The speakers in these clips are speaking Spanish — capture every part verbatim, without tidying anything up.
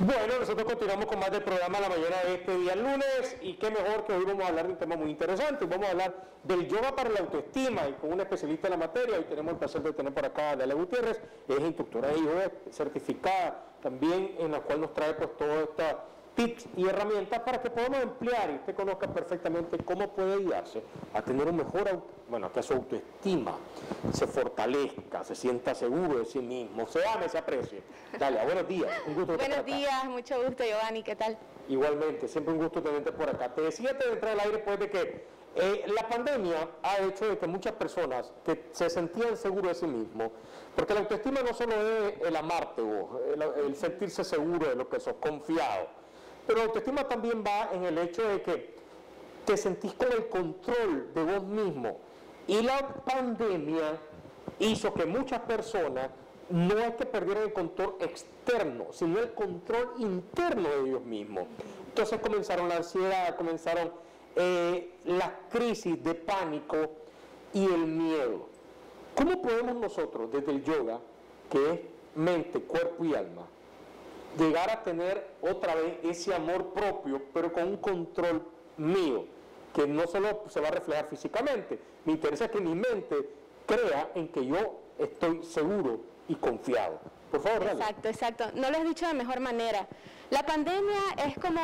Bueno, nosotros continuamos con más del programa La Mañana de este día lunes, y qué mejor que hoy vamos a hablar de un tema muy interesante. Vamos a hablar del yoga para la autoestima, y con una especialista en la materia. Hoy tenemos el placer de tener por acá a Dalia Gutiérrez, es instructora de yoga certificada también, en la cual nos trae pues todas estas tips y herramientas para que podamos emplear y usted conozca perfectamente cómo puede ayudarse a tener un mejor, auto, bueno, que su autoestima se fortalezca, se sienta seguro de sí mismo, se ame, se aprecie. Dalia, buenos días, un gusto. Buenos días, mucho gusto, Giovanni, ¿qué tal? Igualmente, siempre un gusto tenerte por acá. Te decía antes de entrar al aire pues de que eh, la pandemia ha hecho de que muchas personas que se sentían seguros de sí mismos, porque la autoestima no solo es el amarte vos, el, el sentirse seguro de lo que sos, confiado, pero la autoestima también va en el hecho de que te sentís con el control de vos mismo. Y la pandemia hizo que muchas personas no es que perdieran el control externo, sino el control interno de ellos mismos. Entonces comenzaron la ansiedad, comenzaron eh, las crisis de pánico y el miedo. ¿Cómo podemos nosotros, desde el yoga, que es mente, cuerpo y alma, llegar a tener otra vez ese amor propio, pero con un control mío, que no solo se va a reflejar físicamente? Me interesa que mi mente crea en que yo estoy seguro y confiado. Por favor, dale. Exacto, exacto. No lo has dicho de mejor manera. La pandemia es como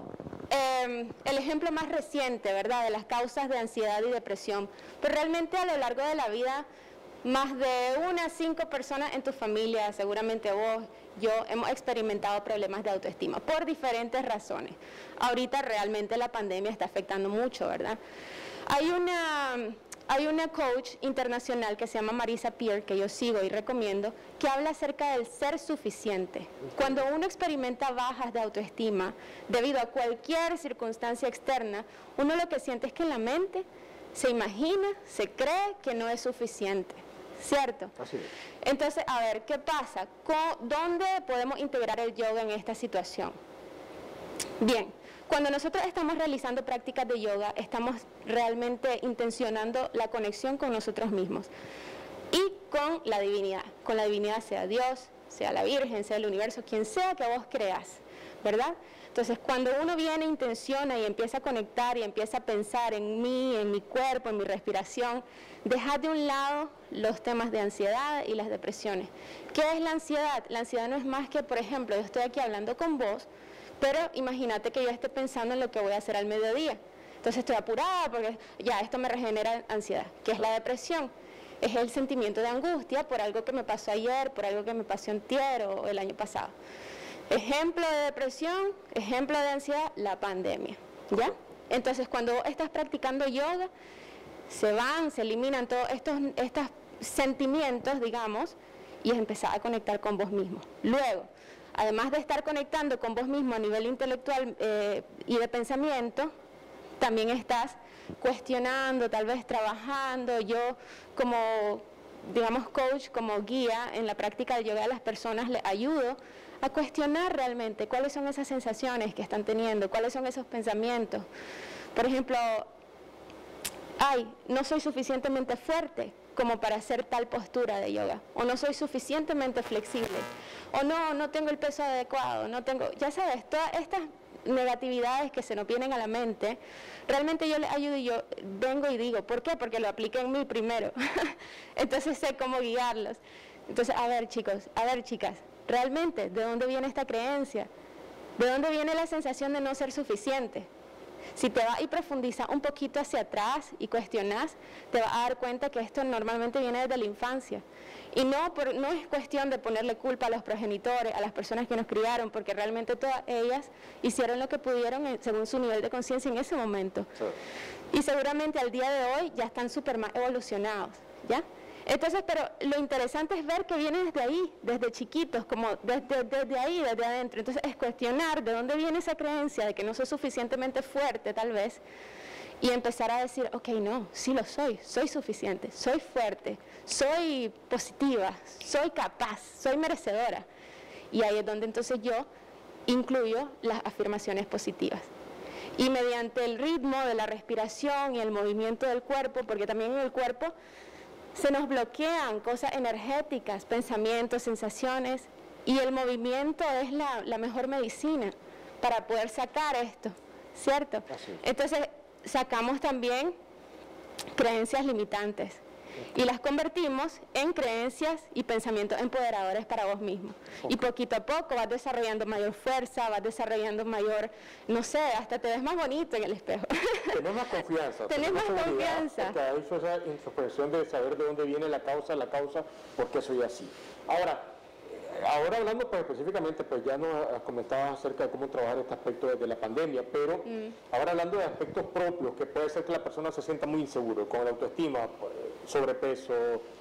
eh, el ejemplo más reciente, ¿verdad?, de las causas de ansiedad y depresión. Pero realmente a lo largo de la vida, más de unas cinco personas en tu familia, seguramente vos, yo, hemos experimentado problemas de autoestima por diferentes razones. Ahorita realmente la pandemia está afectando mucho, ¿verdad? Hay una, hay una coach internacional que se llama Marisa Peer, que yo sigo y recomiendo, que habla acerca del ser suficiente. Cuando uno experimenta bajas de autoestima debido a cualquier circunstancia externa, uno lo que siente es que en la mente se imagina, se cree que no es suficiente. ¿Cierto? Así es. Entonces, a ver, ¿qué pasa? ¿Dónde podemos integrar el yoga en esta situación? Bien, cuando nosotros estamos realizando prácticas de yoga, estamos realmente intencionando la conexión con nosotros mismos y con la divinidad. Con la divinidad, sea Dios, sea la Virgen, sea el universo, quien sea que vos creas, ¿verdad? Entonces, cuando uno viene, intenciona y empieza a conectar y empieza a pensar en mí, en mi cuerpo, en mi respiración, dejar de un lado los temas de ansiedad y las depresiones. ¿Qué es la ansiedad? La ansiedad no es más que, por ejemplo, yo estoy aquí hablando con vos, pero imagínate que yo esté pensando en lo que voy a hacer al mediodía. Entonces estoy apurada porque ya esto me regenera ansiedad. ¿Qué es la depresión? Es el sentimiento de angustia por algo que me pasó ayer, por algo que me pasó antier o el año pasado. Ejemplo de depresión, ejemplo de ansiedad, la pandemia, ¿ya? Entonces, cuando estás practicando yoga, se van, se eliminan todos estos, estos sentimientos, digamos, y es empezar a conectar con vos mismo. Luego, además de estar conectando con vos mismo a nivel intelectual eh, y de pensamiento, también estás cuestionando, tal vez trabajando. Yo, como, digamos, coach, como guía en la práctica de yoga a las personas, les ayudo a cuestionar realmente cuáles son esas sensaciones que están teniendo, cuáles son esos pensamientos. Por ejemplo, ay, no soy suficientemente fuerte como para hacer tal postura de yoga, o no soy suficientemente flexible, o no, no tengo el peso adecuado, no tengo, ya sabes, todas estas negatividades que se nos vienen a la mente, realmente yo les ayudo y yo vengo y digo, ¿por qué? Porque lo apliqué en mí primero, entonces sé cómo guiarlos. Entonces, a ver chicos, a ver chicas, realmente, ¿de dónde viene esta creencia? ¿De dónde viene la sensación de no ser suficiente? Si te vas y profundizas un poquito hacia atrás y cuestionas, te vas a dar cuenta que esto normalmente viene desde la infancia. Y no, por, no es cuestión de ponerle culpa a los progenitores, a las personas que nos criaron, porque realmente todas ellas hicieron lo que pudieron en, según su nivel de conciencia en ese momento. Sí. Y seguramente al día de hoy ya están súper más evolucionados, ¿ya? Entonces, pero lo interesante es ver que viene desde ahí, desde chiquitos, como desde, desde ahí, desde adentro. Entonces, es cuestionar de dónde viene esa creencia de que no soy suficientemente fuerte, tal vez, y empezar a decir, ok, no, sí lo soy, soy suficiente, soy fuerte, soy positiva, soy capaz, soy merecedora. Y ahí es donde entonces yo incluyo las afirmaciones positivas. Y mediante el ritmo de la respiración y el movimiento del cuerpo, porque también en el cuerpo se nos bloquean cosas energéticas, pensamientos, sensaciones, Y el movimiento es la, la mejor medicina para poder sacar esto, ¿cierto? Así. Entonces, sacamos también creencias limitantes y las convertimos en creencias y pensamientos empoderadores para vos mismo. Okay. Y poquito a poco vas desarrollando mayor fuerza, vas desarrollando mayor, no sé, hasta te ves más bonito en el espejo. Tenés más confianza. Tenés más confianza. Porque ha hecho esa introspección de saber de dónde viene la causa, la causa, por qué soy así. Ahora, Ahora hablando pues específicamente, pues ya nos comentabas acerca de cómo trabajar este aspecto desde la pandemia, pero mm. ahora hablando de aspectos propios, que puede ser que la persona se sienta muy inseguro, con la autoestima, sobrepeso,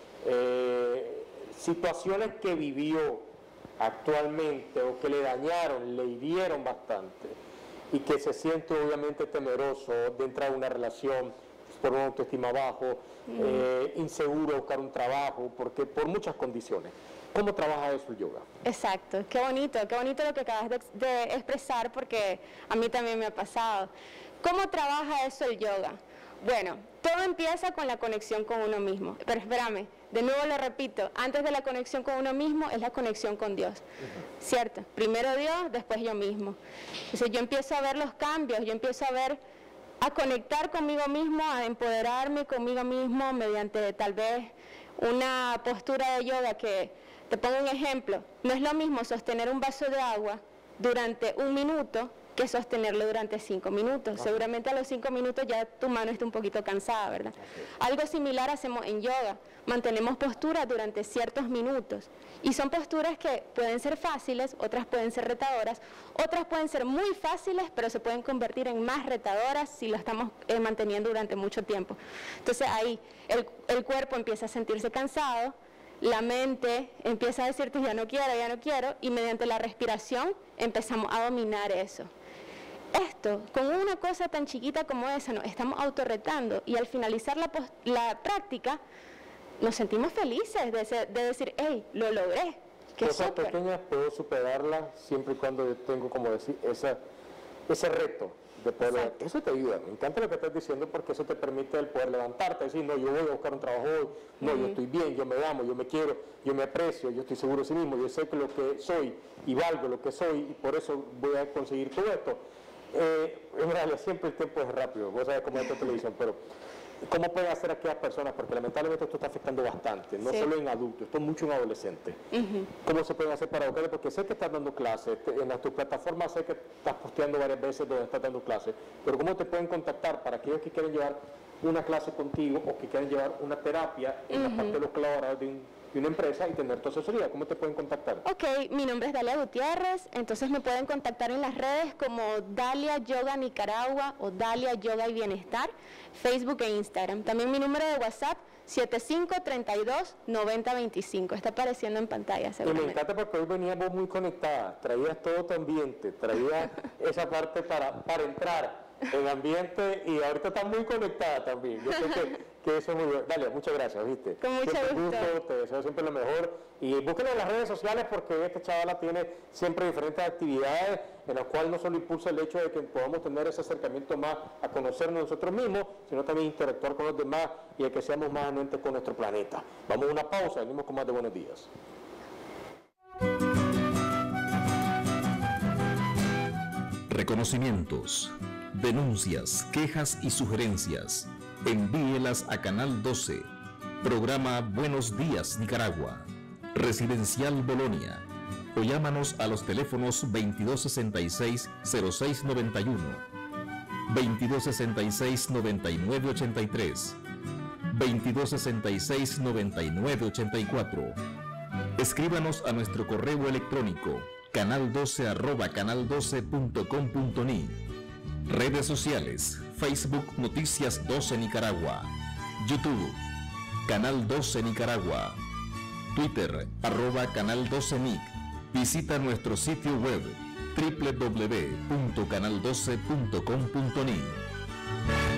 eh, situaciones que vivió actualmente o que le dañaron, le hirieron bastante y que se siente obviamente temeroso de entrar a una relación por una autoestima bajo, mm. eh, inseguro de buscar un trabajo, porque por muchas condiciones. ¿Cómo trabaja eso el yoga? Exacto, qué bonito, qué bonito lo que acabas de, de expresar, porque a mí también me ha pasado. ¿Cómo trabaja eso el yoga? Bueno, todo empieza con la conexión con uno mismo, pero espérame, de nuevo lo repito, antes de la conexión con uno mismo es la conexión con Dios, uh-huh. ¿cierto? Primero Dios, después yo mismo. Entonces yo empiezo a ver los cambios, yo empiezo a ver, a conectar conmigo mismo, a empoderarme conmigo mismo mediante tal vez una postura de yoga que... Te pongo un ejemplo, no es lo mismo sostener un vaso de agua durante un minuto que sostenerlo durante cinco minutos. Okay. Seguramente a los cinco minutos ya tu mano está un poquito cansada, ¿verdad? Okay. Algo similar hacemos en yoga, mantenemos posturas durante ciertos minutos y son posturas que pueden ser fáciles, otras pueden ser retadoras, otras pueden ser muy fáciles pero se pueden convertir en más retadoras si lo estamos eh, manteniendo durante mucho tiempo. Entonces ahí el, el cuerpo empieza a sentirse cansado, la mente empieza a decirte ya no quiero, ya no quiero, y mediante la respiración empezamos a dominar eso. Esto, con una cosa tan chiquita como esa, nos estamos autorretando y al finalizar la, la práctica nos sentimos felices de, ser, de decir, hey, lo logré. Cosas pequeñas puedo superarlas siempre y cuando yo tengo, como decir, esa, ese reto. De poder, eso te ayuda, me encanta lo que estás diciendo porque eso te permite el poder levantarte, decir, no, yo voy a buscar un trabajo hoy, no, uh-huh. yo estoy bien, yo me amo, yo me quiero, yo me aprecio, yo estoy seguro de sí mismo, yo sé que lo que soy y valgo lo que soy y por eso voy a conseguir todo esto. Eh, en realidad siempre el tiempo es rápido, vos sabés cómo es esta televisión, pero ¿cómo pueden hacer aquellas personas? Porque lamentablemente esto está afectando bastante, no sí. solo en adultos, esto mucho en adolescentes. Uh-huh. ¿Cómo se pueden hacer para educarles? Porque sé que estás dando clases, en las, tus plataformas sé que estás posteando varias veces donde estás dando clases, pero ¿cómo te pueden contactar para aquellos que quieren llevar una clase contigo o que quieren llevar una terapia en uh-huh. la parte de los colaboradores de, un, de una empresa y tener tu asesoría? ¿Cómo te pueden contactar? Ok, mi nombre es Dalia Gutiérrez, entonces me pueden contactar en las redes como Dalia Yoga Nicaragua o Dalia Yoga y Bienestar, Facebook e Instagram. También mi número de WhatsApp, siete cinco tres dos, nueve cero dos cinco. Está apareciendo en pantalla, seguramente. Y me encanta porque hoy veníamos muy conectadas. Traías todo tu ambiente, traías esa parte para, para entrar en ambiente y ahorita estás muy conectada también. Yo creo que, que eso es muy bueno. Dale, muchas gracias, ¿viste? Con mucho siempre gusto. gusto. Te deseo siempre lo mejor. Y búsquenlo en las redes sociales porque este chavala tiene siempre diferentes actividades en las cuales no solo impulsa el hecho de que podamos tener ese acercamiento más a conocernos nosotros mismos, sino también interactuar con los demás y de que seamos más anuentes con nuestro planeta. Vamos a una pausa, venimos con más de Buenos Días. Reconocimientos, denuncias, quejas y sugerencias. Envíelas a Canal doce, programa Buenos Días Nicaragua, Residencial Bolonia, o llámanos a los teléfonos veintidós sesenta y seis, cero seis noventa y uno, veintidós sesenta y seis, noventa y nueve ochenta y tres, veintidós sesenta y seis, noventa y nueve ochenta y cuatro. Escríbanos a nuestro correo electrónico canal doce arroba canal doce punto com punto ni. Redes sociales, Facebook Noticias doce Nicaragua, YouTube Canal doce Nicaragua, Twitter arroba Canal doce Nic. Visita nuestro sitio web doble u doble u doble u punto canal doce punto com punto ni.